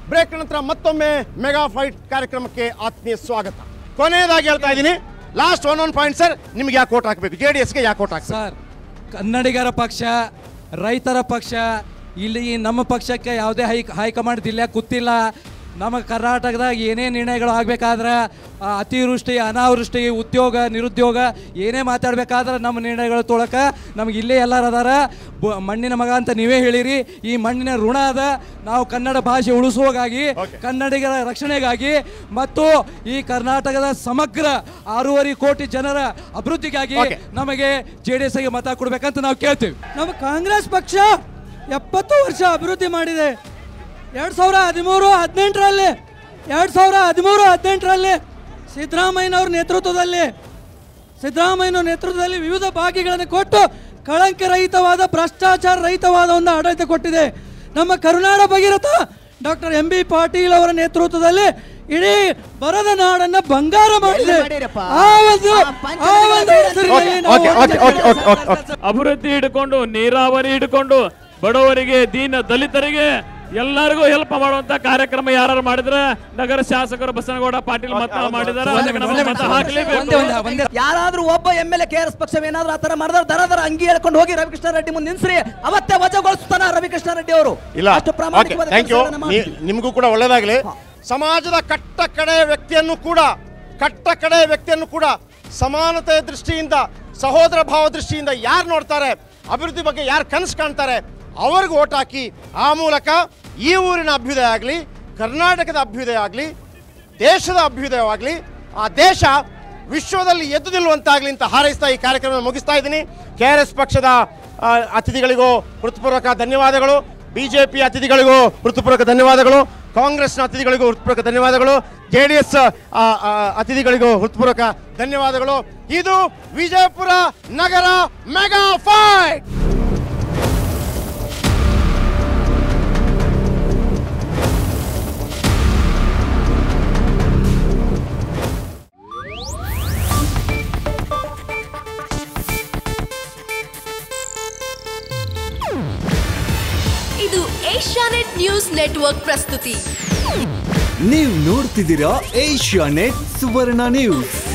Break ನಂತರ ಮತ್ತೊಮ್ಮೆ mega fight ಕಾರ್ಯಕ್ರಮಕ್ಕೆ ಆತ್ಮೀಯ ಸ್ವಾಗತ. ಕೊನೆಯದಾಗಿ ಹೇಳ್ತಾ ಇದ್ದೀನಿ, ಲಾಸ್ಟ್ ಒನ್ ಪಾಯಿಂಟ್ ಸರ್, ನಿಮ್ಗೆ ಯಾಕೆ ಓಟ್ ಹಾಕಬೇಕು? JDSಗೆ ಯಾಕೆ ಓಟ್ ಹಾಕಬೇಕು ಸರ್? ಕನ್ನಡಿಗರ ಪಕ್ಷ, ರೈತರ ಪಕ್ಷ, ಇಲ್ಲಿ ನಮ್ಮ ಪಕ್ಷಕ್ಕೆ ಯಾವುದೇ ಹೈಕಮಾಂಡ್ ಜಿಲ್ಲೆ ಕೂತಿಲ್ಲ. ನಮ್ಮ ಕರ್ನಾಟಕದಾಗ ಏನೇ ನಿರ್ಣಯಗಳು ಆಗಬೇಕಾದ್ರೆ ಅತಿವೃಷ್ಟಿ, ಅನಾವೃಷ್ಟಿ, ಉದ್ಯೋಗ, ನಿರುದ್ಯೋಗ ಏನೇ ಮಾತಾಡಬೇಕಾದ್ರೆ ನಮ್ಮ ನಿರ್ಣಯಗಳು ತೊಳಕ ನಮಗೆ ಇಲ್ಲೇ ಎಲ್ಲರೂ ಅದಾರ. ಮಣ್ಣಿನ ಮಗ ಅಂತ ನೀವೇ ಹೇಳಿರಿ. ಈ ಮಣ್ಣಿನ ಋಣ ಅದ. ನಾವು ಕನ್ನಡ ಭಾಷೆ ಉಳಿಸುವಾಗಾಗಿ, ಕನ್ನಡಿಗರ ರಕ್ಷಣೆಗಾಗಿ ಮತ್ತು ಈ ಕರ್ನಾಟಕದ ಸಮಗ್ರ 6.5 ಕೋಟಿ ಜನರ ಅಭಿವೃದ್ಧಿಗಾಗಿ ನಮಗೆ JDSಗೆ ಮತ ಕೊಡ್ಬೇಕಂತ ನಾವು ಕೇಳ್ತೀವಿ. ನಮ್ಮ ಕಾಂಗ್ರೆಸ್ ಪಕ್ಷ 70 ವರ್ಷ ಅಭಿವೃದ್ಧಿ ಮಾಡಿದೆ. 2013-18ರಲ್ಲಿ 2013-18ರಲ್ಲಿ ಸಿದ್ದರಾಮಯ್ಯನವ್ರ ನೇತೃತ್ವದಲ್ಲಿ ವಿವಿಧ ಭಾಗ್ಯಗಳನ್ನು ಕೊಟ್ಟು ಕಳಂಕ ರಹಿತವಾದ, ಭ್ರಷ್ಟಾಚಾರ ರಹಿತವಾದ ಒಂದು ಆಡಳಿತ ಕೊಟ್ಟಿದೆ. ನಮ್ಮ ಕರುನಾಡ ಭಗೀರಥ ಡಾಕ್ಟರ್ MB ಪಾಟೀಲ್ ಅವರ ನೇತೃತ್ವದಲ್ಲಿ ಇಡೀ ಬರದ ನಾಡನ್ನ ಬಂಗಾರ ಮಾಡಿದೆ. ಅಭಿವೃದ್ಧಿ ಹಿಡ್ಕೊಂಡು, ನೀರಾವರಿ ಹಿಡ್ಕೊಂಡು, ಬಡವರಿಗೆ, ದೀನ ದಲಿತರಿಗೆ ಎಲ್ಲರಿಗೂ ಹೆಲ್ಪ್ ಮಾಡುವಂತ ಕಾರ್ಯಕ್ರಮ ಯಾರು ಮಾಡಿದ್ರೆ ನಗರ ಶಾಸಕರು ಬಸನಗೌಡ ಪಾಟೀಲ್ ಮತ ಮಾಡಿದಾರೆ. ಯಾರಾದ್ರೂ ಒಬ್ಬ MLA KRS ಪಕ್ಷವೇನಾದ್ರೂ ಆತರ ಮಾಡಿದ್ರೆ ದರ ಅಂಗಿ ಹೇಳ್ಕೊಂಡು ಹೋಗಿ ರವಿಕೃಷ್ಣ ರೆಡ್ಡಿ ಮುಂದೆ ನಿನ್ಸ್ರಿ, ಅವತ್ತೇ ವಜಾಗೊಳಿಸ್ತಾನ ರವಿಕೃಷ್ಣ ರೆಡ್ಡಿ ಅವರು. ನಿಮಗೂ ಕೂಡ ಒಳ್ಳೇದಾಗ್ಲಿ. ಸಮಾಜದ ಕಟ್ಟ ಕಡೆ ವ್ಯಕ್ತಿಯನ್ನು ಕೂಡ ಸಮಾನತೆಯ ದೃಷ್ಟಿಯಿಂದ, ಸಹೋದರ ಭಾವ ದೃಷ್ಟಿಯಿಂದ ಯಾರು ನೋಡ್ತಾರೆ, ಅಭಿವೃದ್ಧಿ ಬಗ್ಗೆ ಯಾರು ಕನಸು ಕಾಣ್ತಾರೆ ಅವ್ರಿಗೆ ಓಟ್ ಹಾಕಿ. ಆ ಮೂಲಕ ಈ ಊರಿನ ಅಭ್ಯುದಯ ಆಗಲಿ, ಕರ್ನಾಟಕದ ಅಭ್ಯುದಯ ಆಗಲಿ, ದೇಶದ ಅಭ್ಯುದಯವಾಗಲಿ, ಆ ದೇಶ ವಿಶ್ವದಲ್ಲಿ ಎದ್ದು ನಿಲ್ಲುವಂತಾಗಲಿ ಅಂತ ಹಾರೈಸ್ತಾ ಈ ಕಾರ್ಯಕ್ರಮ ಮುಗಿಸ್ತಾ ಇದ್ದೀನಿ. KRS ಪಕ್ಷದ ಅತಿಥಿಗಳಿಗೂ ಹೃತ್ಪೂರ್ವಕ ಧನ್ಯವಾದಗಳು, BJP ಅತಿಥಿಗಳಿಗೂ ಹೃತ್ಪೂರ್ವಕ ಧನ್ಯವಾದಗಳು, ಕಾಂಗ್ರೆಸ್ನ ಅತಿಥಿಗಳಿಗೂ ಹೃತ್ಪೂರ್ವಕ ಧನ್ಯವಾದಗಳು, JDS ಅತಿಥಿಗಳಿಗೂ ಹೃತ್ಪೂರ್ವಕ ಧನ್ಯವಾದಗಳು. ಇದು ವಿಜಯಪುರ ನಗರ ಮೆಗಾ ಫೈಟ್. ಇದು ಏಷ್ಯಾನೆಟ್ ನ್ಯೂಸ್ ನೆಟ್ವರ್ಕ್ ಪ್ರಸ್ತುತಿ. ನೀವು ನೋಡ್ತಿದ್ದೀರಾ ಏಷ್ಯಾನೆಟ್ ಸುವರ್ಣ ನ್ಯೂಸ್.